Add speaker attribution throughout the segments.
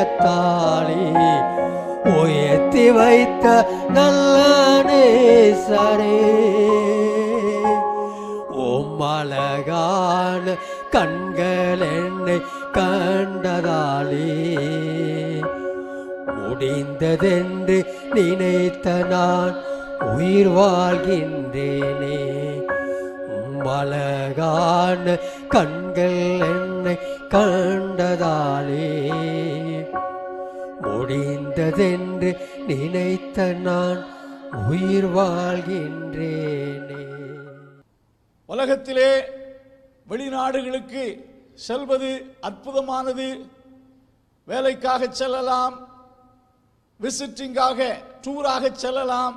Speaker 1: கரத்தாலே உயர்த்தி வைத்த நல்ல நேசரே, அழகான கண்கள் என்னை கண்டதாலே முடிந்ததென்று நினைத்த நான் உயிர் வாழ்கின்றேனே. அழகான கண்கள் என்னை கண்டதாலே முடிந்ததென்று நினைத்த நான் உயிர் வாழ்கின்றேனே.
Speaker 2: உலகத்திலே வெளிநாடுகளுக்கு செல்வது அற்புதமானது. வேலைக்காக செல்லலாம், விசிட்டிங்காக டூராக செல்லலாம்.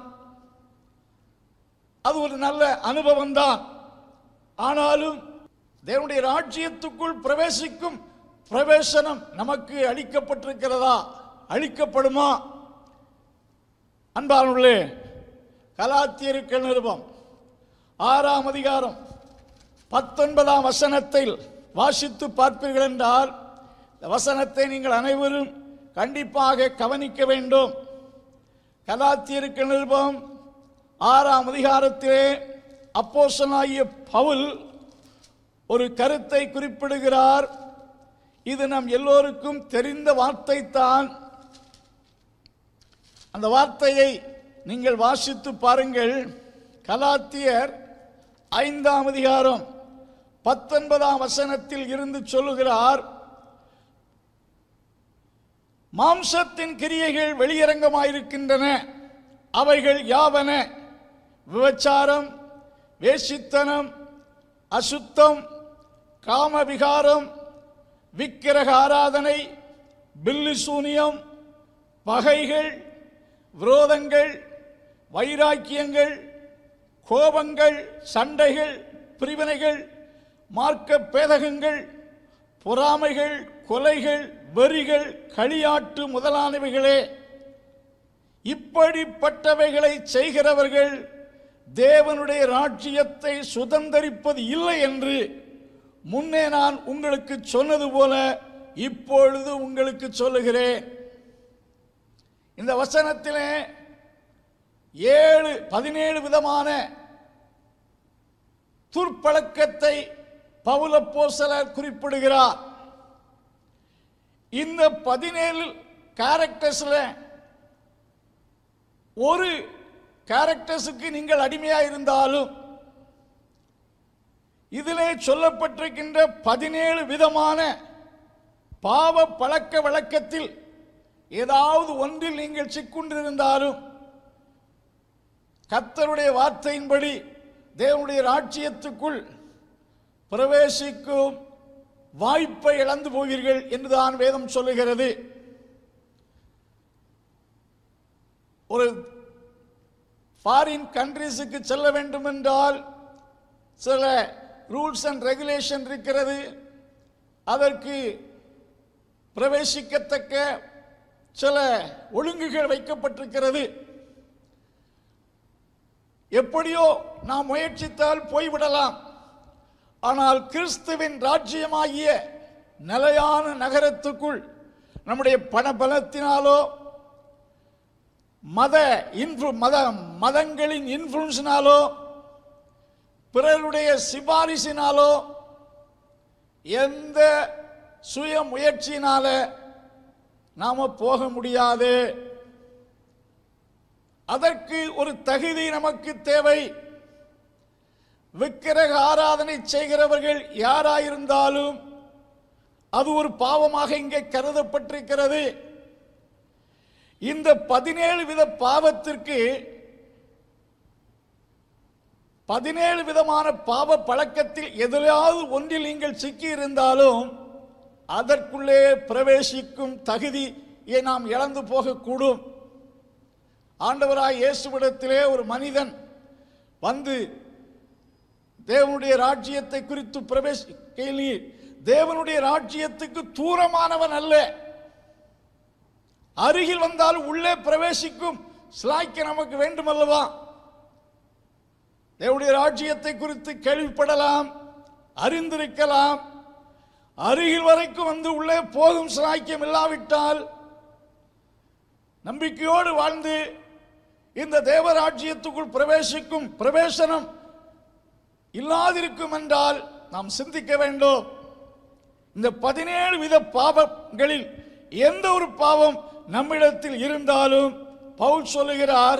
Speaker 2: அது ஒரு நல்ல அனுபவம் தான். ஆனாலும் தேவனுடைய ராஜ்யத்துக்குள் பிரவேசிக்கும் பிரவேசனம் நமக்கு அளிக்கப்பட்டிருக்கிறதா, அளிக்கப்படுமா? அன்பானவர்களே, கலாத்தியருக்கு நிருபம் 6ஆம் அதிகாரம் 19ஆம் வசனத்தில் வாசித்து பார்ப்பீர்கள் என்றால், இந்த வசனத்தை நீங்கள் அனைவரும் கண்டிப்பாக கவனிக்க வேண்டும். கலாத்தியருக்கு நிருபம் 6ஆம் அதிகாரத்திலே அப்போஸ்தலனாகிய பவுல் ஒரு கருத்தை குறிப்பிடுகிறார். இது நம் எல்லோருக்கும் தெரிந்த வார்த்தை தான். அந்த வார்த்தையை நீங்கள் வாசித்து பாருங்கள். கலாத்தியர் 5ஆம் அதிகாரம் 19ஆம் வசனத்தில் இருந்து சொல்லுகிறார், மாம்சத்தின் கிரியைகள் வெளியரங்கமாயிருக்கின்றன. அவைகள் யாவன? விபச்சாரம், வேசித்தனம், அசுத்தம், காமவிகாரம், விக்கிரக ஆராதனை, பில்லிசூனியம், பகைகள், விரோதங்கள், வைராக்கியங்கள், கோபங்கள், சண்டைகள், பிரிவினைகள், மார்க்க பேதகங்கள், பொறாமைகள், கொலைகள், வெறிகள், களியாட்டு முதலானவைகளே. இப்படிப்பட்டவைகளை செய்கிறவர்கள் தேவனுடைய ராஜ்யத்தை சுதந்தரிப்பது இல்லை என்று முன்னே நான் உங்களுக்கு சொன்னது போல இப்பொழுது உங்களுக்கு சொல்லுகிறேன். இந்த வசனத்திலே 17 விதமான துர்ப்பழக்கத்தை பவுல் அப்போஸ்தலர் குறிப்பிடுகிறார். இந்த 17 கேரக்டர்ஸ்ல ஒரு கேரக்டர்ஸுக்கு நீங்கள் அடிமையாக இருந்தாலும் இதிலே சொல்லப்பட்டிருக்கின்ற 17 விதமான பாவ பழக்க வழக்கத்தில் ஏதாவது ஒன்றில் நீங்கள் சிக்குண்டிருந்தாலும் கர்த்தருடைய வார்த்தையின்படி தேவனுடைய ராஜ்யத்துக்குள் பிரவேசிக்கும் வாய்ப்பை இழந்து போவீர்கள் என்றுதான் வேதம் சொல்லுகிறது. ஒரு ஃபாரின் கண்ட்ரீஸுக்கு செல்ல வேண்டும் என்றால் சில ரூல்ஸ் அண்ட் ரெகுலேஷன் இருக்கிறது. அதற்கு பிரவேசிக்கத்தக்க சில ஒழுங்குகள் வைக்கப்பட்டிருக்கிறது. எப்படியோ நாம் முயற்சித்தால் போய்விடலாம். ஆனால் கிறிஸ்துவின் ராஜ்யமாகிய நிலையான நகரத்துக்குள் நம்முடைய பணபலத்தினாலோ மதங்களின் இன்ஃப்ளூன்ஸினாலோ பிறருடைய சிபாரிசினாலோ எந்த சுய முயற்சியினால நாம போக முடியாது. அதற்கு ஒரு தகுதி நமக்கு தேவை. விக்கிரக ஆராதனை செய்கிறவர்கள் யாராயிருந்தாலும் அது ஒரு பாவமாக இங்கே கருதப்பட்டிருக்கிறது. இந்த 17 வித பாவத்திற்கு 17 விதமான பாவ பழக்கத்தில் எதிலாவது ஒன்றில் நீங்கள் சிக்கி இருந்தாலும் அதற்குள்ளே பிரவேசிக்கும் தகுதியை நாம் இழந்து போகக்கூடும். ஆண்டவராய் இயேசுவிடத்திலே ஒரு மனிதன் வந்து தேவனுடைய ராஜ்யத்தை குறித்து பிரவேசிக்கையில் தேவனுடைய ராஜ்யத்துக்கு தூரமானவன் அல்ல, அருகில் வந்தால் உள்ளே பிரவேசிக்கும் ஸ்லாய்க்கு நமக்கு வேண்டும் அல்லவா? தேவனுடைய ராஜ்யத்தை குறித்து கேள்விப்படலாம், அறிந்திருக்கலாம். அருகில் வரைக்கும் வந்து உள்ளே போகும் ஸ்லாய்க்கம் இல்லாவிட்டால் நம்பிக்கையோடு வாழ்ந்து இந்த தேவராஜ்யத்துக்குள் பிரவேசிக்கும் பிரவேசனம் இல்லாதிருக்கும் என்றால் நாம் சிந்திக்க வேண்டும். இந்த 17 வித பாவங்களில் எந்த ஒரு பாவம் நம்மிடத்தில் இருந்தாலும் பவுல் சொல்லுகிறார்,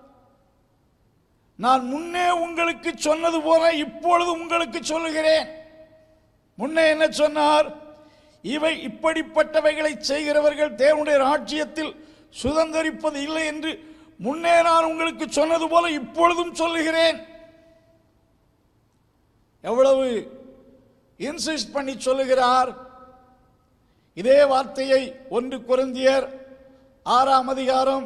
Speaker 2: நான் முன்னே உங்களுக்கு சொன்னது போல இப்பொழுது உங்களுக்கு சொல்லுகிறேன். முன்னே என்ன சொன்னார்? இவை இப்படிப்பட்டவைகளை செய்கிறவர்கள் தேவனுடைய ராஜ்யத்தில் சுதந்தரிப்பது இல்லை என்று முன்னே நான் உங்களுக்கு சொன்னது போல இப்பொழுதும் சொல்லுகிறேன். எவ்வளவு இன்சிஸ்ட் பண்ணி சொல்லுகிறார். இதே வார்த்தையை 1 கொரிந்தியர் 6ஆம் அதிகாரம்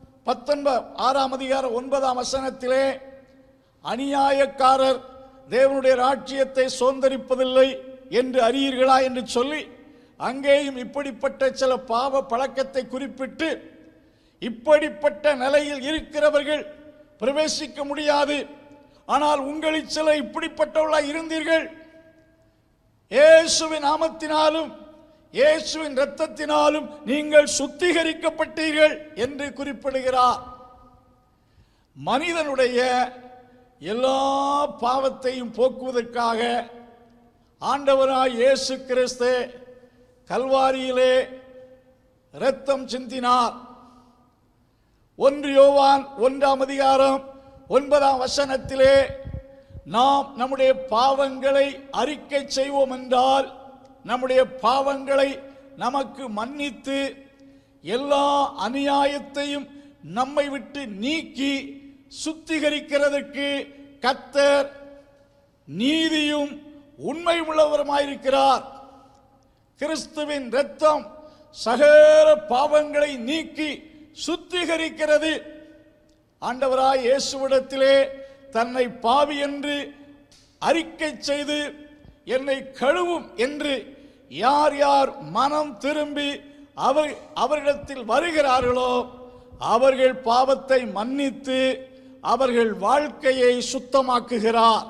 Speaker 2: 9ஆம் வசனத்திலே அநியாயக்காரர் தேவனுடைய ராஜ்யத்தை சுதந்தரிப்பதில்லை என்று அறியீர்களா என்று சொல்லி அங்கேயும் இப்படிப்பட்ட சில பாவ பழக்கத்தை குறிப்பிட்டு இப்படிப்பட்ட நிலையில் இருக்கிறவர்கள் பிரவேசிக்க முடியாது, ஆனால் உங்களில் சில இப்படிப்பட்டவர்களாக இருந்தீர்கள், இயேசுவின் நாமத்தினாலும் இயேசுவின் இரத்தத்தினாலும் நீங்கள் சுத்திகரிக்கப்பட்டீர்கள் என்று குறிப்பிடுகிறார். மனிதனுடைய எல்லா பாவத்தையும் போக்குவதற்காக ஆண்டவராய் இயேசு கிறிஸ்து கல்வாரியிலே இரத்தம் சிந்தினார். 1 யோவான் 1ஆம் அதிகாரம் 9ஆம் வசனத்திலே நாம் நம்முடைய பாவங்களை அறிக்கை செய்வோம் என்றால் நம்முடைய பாவங்களை நமக்கு மன்னித்து எல்லா அநியாயத்தையும் நம்மை விட்டு நீக்கி சுத்திகரிக்கிறதற்கு கர்த்தர் நீதியும் உண்மை உள்ளவருமாயிருக்கிறார். கிறிஸ்துவின் இரத்தம் சகல பாவங்களை நீக்கி சுத்திகரிக்கிறது. ஆண்டவராய் இயேசுவிடத்திலே தன்னை பாவி என்று அறிக்கை செய்து என்னை கழுவும் என்று யார் யார் மனம் திரும்பி அவரிடத்தில் வருகிறார்களோ அவர்கள் பாவத்தை மன்னித்து அவர்கள் வாழ்க்கையை சுத்தமாக்குகிறார்.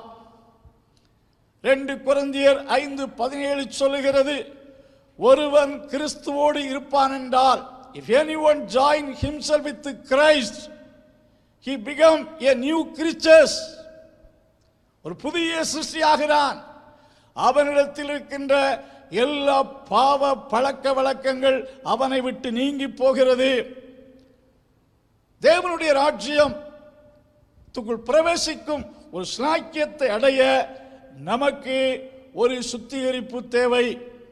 Speaker 2: 2 கொரிந்தியர் 5:17 சொல்லுகிறது, ஒருவன் கிறிஸ்துவோடு இருப்பான் என்றால், if anyone join himself with Christ, he become a new creature. ஒரு புதிய சிருஷ்டியாகிறான். அவனிடத்தில் இருக்கின்ற எல்லா பாவ பழக்க வழக்கங்கள் அவனை விட்டு நீங்கி போகிறது. தேவனுடைய ராஜ்யத்துக்குள் பிரவேசிக்கும் ஒரு ஸ்லாக்கியத்தை அடைய நமக்கு ஒரு சுத்திகரிப்பு தேவை,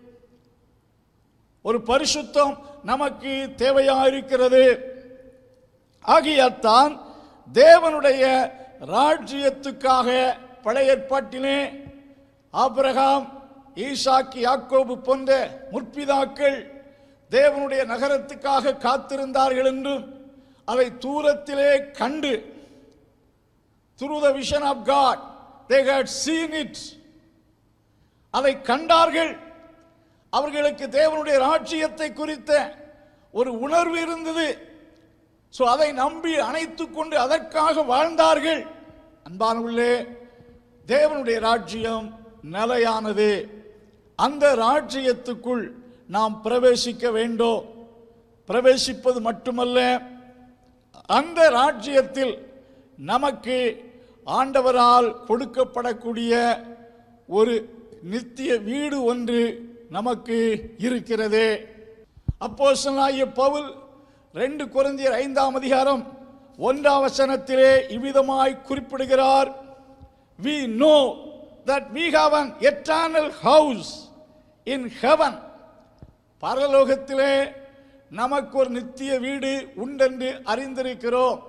Speaker 2: ஒரு பரிசுத்தம் நமக்கு தேவையாயிருக்கிறது. ஆகையால்தான் தேவனுடைய ராஜ்யத்துக்காக பழைய ஏற்பாட்டிலே ஆபிரகாம், ஈசாக்கு, யாக்கோபு போன்ற முற்பிதாக்கள் தேவனுடைய நகரத்துக்காக காத்திருந்தார்கள் என்றும் அதை தூரத்திலே கண்டு, through the vision of God they had seen it, அதை கண்டார்கள். அவர்களுக்கு தேவனுடைய ராஜ்யத்தை குறித்த ஒரு உணர்வு இருந்தது. அதை நம்பி அணைத்துக் கொண்டு அதற்காக வாழ்ந்தார்கள். அன்பானவர்களே, தேவனுடைய ராஜ்யம் நிலையானது. அந்த ராஜ்யத்துக்குள் நாம் பிரவேசிக்க வேண்டும். பிரவேசிப்பது மட்டுமல்ல, அந்த ராஜ்யத்தில் நமக்கு ஆண்டவரால் கொடுக்கப்படக்கூடிய ஒரு நித்திய வீடு ஒன்று நமக்கு இருக்கிறது. அப்போஸ்தலனாகிய பவுல் 2 கொரிந்தியர் 5ஆம் அதிகாரம் 1ஆம் வசனத்திலே இவ்விதமாய் குறிப்பிடுகிறார், we know that we have an eternal house in heaven. பரலோகத்திலே நமக்கு ஒரு நித்திய வீடு உண்டென்று அறிந்திருக்கிறோம்.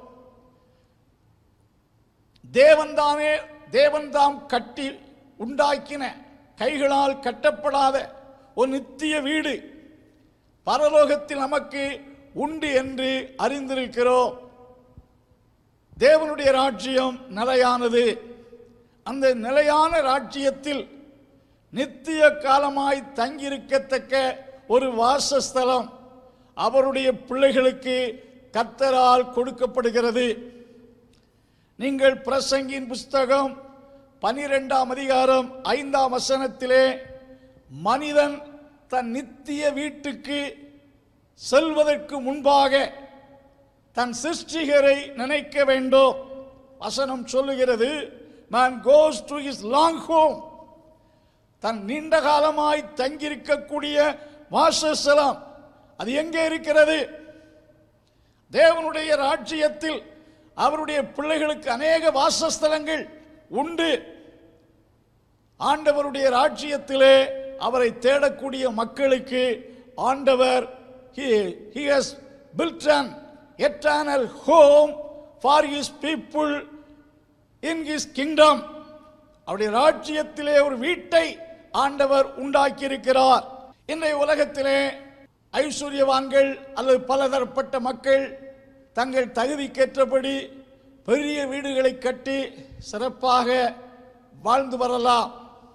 Speaker 2: தேவன்தாம் கட்டி உண்டாக்கின கைகளால் கட்டப்படாத ஒரு நித்திய வீடு பரலோகத்தில் நமக்கு உண்டு என்று அறிந்திருக்கிறோம். தேவனுடைய ராஜ்யம் நிலையானது. அந்த நிலையான ராஜ்யத்தில் நித்திய காலமாய் தங்கியிருக்கத்தக்க ஒரு வாசஸ்தலம் அவருடைய பிள்ளைகளுக்கு கர்த்தரால் கொடுக்கப்படுகிறது. நீங்கள் பிரசங்கின் புஸ்தகம் 12ஆம் அதிகாரம் 5ஆம் வசனத்திலே மனிதன் தன் நித்திய வீட்டுக்கு செல்வதற்கு முன்பாக தன் சிருஷ்டிகரை நினைக்க வேண்டும். வசனம் சொல்லுகிறது, man goes to his long home, தன் நீண்ட காலமாய் தங்கியிருக்கக்கூடிய வாசஸ்தலம். அது எங்கே இருக்கிறது? தேவனுடைய ராஜ்யத்தில் அவருடைய பிள்ளைகளுக்கு அநேக வாசஸ்தலங்கள் உண்டு. ஆண்டவருடைய ராஜ்யத்திலே அவரை தேடக்கூடிய மக்களுக்கு ஆண்டவர் he has built an eternal home for his people in his kingdom. அவருடைய ராஜ்யத்திலே ஒரு வீட்டை ஆண்டவர் உண்டாக்கி இருக்கிறார். இன்றைய உலகத்திலே ஐஸ்வர்யவான்கள் அல்லது பலதரப்பட்ட மக்கள் தங்கள் தகுதிக்கேற்றபடி பெரிய வீடுகளை கட்டி சிறப்பாக வாழ்ந்து வரலாம்.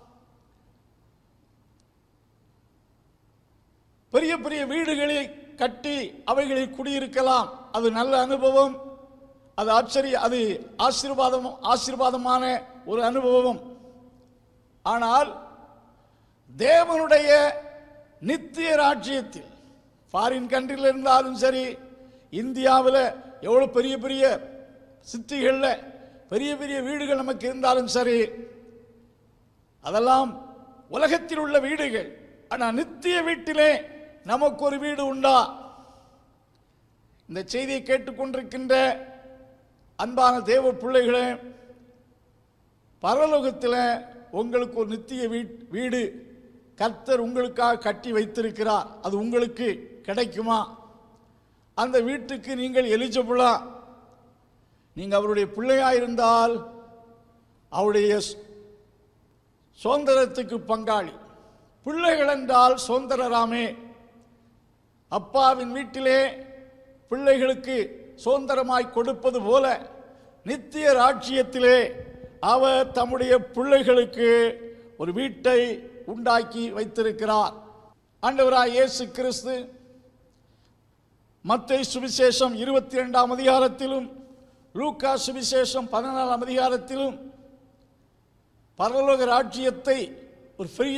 Speaker 2: பெரிய பெரிய வீடுகளை கட்டி அவைகளில் குடியிருக்கலாம். அது நல்ல அனுபவம், அது அது ஆசீர்வாதமான ஒரு அனுபவம். ஆனால் தேவனுடைய நித்திய ராஜ்யத்தில், ஃபாரின் கண்ட்ரியில் இருந்தாலும் சரி, இந்தியாவில் எவ்வளோ பெரிய பெரிய சிட்டிகளில் பெரிய பெரிய வீடுகள் நமக்கு இருந்தாலும் சரி, அதெல்லாம் உலகத்தில் உள்ள வீடுகள். ஆனால் நித்திய வீட்டிலே நமக்கு ஒரு வீடு உண்டா? இந்த செய்தியை கேட்டுக்கொண்டிருக்கின்ற அன்பான தேவ பிள்ளைகளே, பரலோகத்தில் உங்களுக்கு ஒரு நித்திய வீடு கர்த்தர் உங்களுக்காக கட்டி வைத்திருக்கிறார். அது உங்களுக்கு கிடைக்குமா? அந்த வீட்டுக்கு நீங்கள் எலிஜிபிளா? நீங்கள் அவருடைய பிள்ளையாக இருந்தால் அவருடைய சுதந்திரத்துக்கு பங்காளி. பிள்ளைகள் என்றால் சுதந்திரராமே. அப்பாவின் வீட்டிலே பிள்ளைகளுக்கு சுதந்திரமாய் கொடுப்பது போல நித்திய ராஜ்யத்திலே அவர் தம்முடைய பிள்ளைகளுக்கு ஒரு வீட்டை உண்டாக்கி வைத்திருக்கிறார். ஆண்டவராய் இயேசு கிறிஸ்து மத்தேயு சுவிசேஷம் 22ஆம் அதிகாரத்திலும் லூக்கா சுவிசேஷம் 14ஆம் அதிகாரத்திலும் பரலோக ராஜ்யத்தை ஒரு பெரிய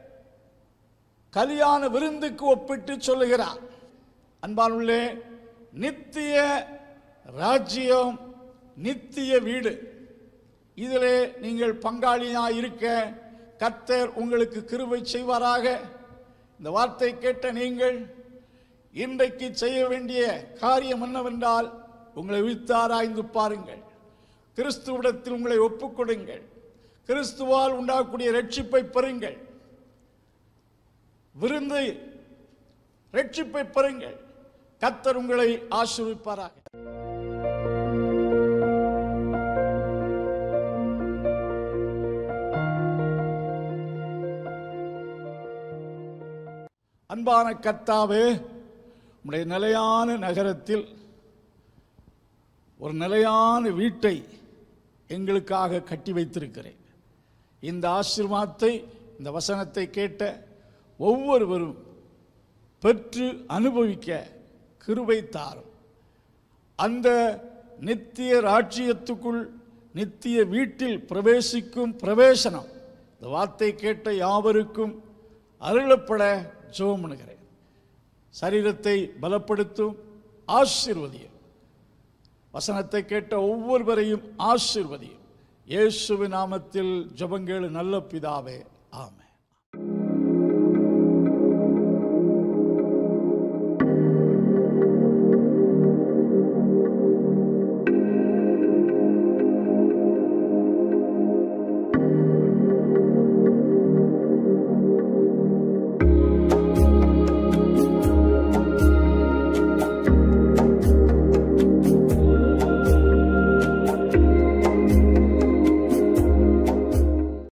Speaker 2: கல்யாண விருந்துக்கு ஒப்பிட்டு சொல்லுகிறார். அன்பானுள்ளே, நித்திய ராஜ்யம், நித்திய வீடு, இதிலே நீங்கள் பங்காளியாக இருக்க கர்த்தர் உங்களுக்கு கிருபை செய்வாராக. இந்த வார்த்தை கேட்ட நீங்கள் இன்றைக்கு செய்ய வேண்டிய காரியம் என்னவென்றால், உங்களை விழித்தாராய்ந்து பாருங்கள். கிறிஸ்துவிடத்தில் உங்களை ஒப்புக்கொடுங்கள். கிறிஸ்துவால் உண்டாகக்கூடிய ரட்சிப்பை பெறுங்கள். விருந்து ரட்சிப்பை பெறுங்கள். கர்த்தர் உங்களை ஆசீர்வதிப்பாராக. அன்பான கர்த்தாவே, உம்முடைய நிலையான நகரத்தில் ஒரு நிலையான வீட்டை எங்களுக்காக கட்டி வைத்திருக்கிறேன். இந்த ஆசீர்வாதத்தை, இந்த வசனத்தை கேட்ட ஒவ்வொருவரும் பெற்று அனுபவிக்க கிருபை தாரும். அந்த நித்திய ராஜ்யத்துக்குள், நித்திய வீட்டில் பிரவேசிக்கும் பிரவேசனம் இந்த வார்த்தை கேட்ட யாவருக்கும் அருளப்பட ஜெபம் பண்ணுகிறேன். சரீரத்தை பலப்படுத்தும், ஆசீர்வதியும். வசனத்தை கேட்ட ஒவ்வொருவரையும் ஆசீர்வதியும். இயேசுவின் நாமத்தில் ஜெபங்கள் நல்ல பிதாவே, ஆமென்.